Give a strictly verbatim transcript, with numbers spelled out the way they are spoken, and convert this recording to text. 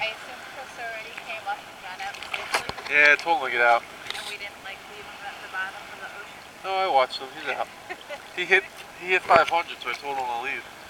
I assume Chris already came up and got out safely. Yeah, I told him to get out. And we didn't like leave him at the bottom of the ocean. No, I watched him. He's out. he hit he hit five hundred, so I told him to leave.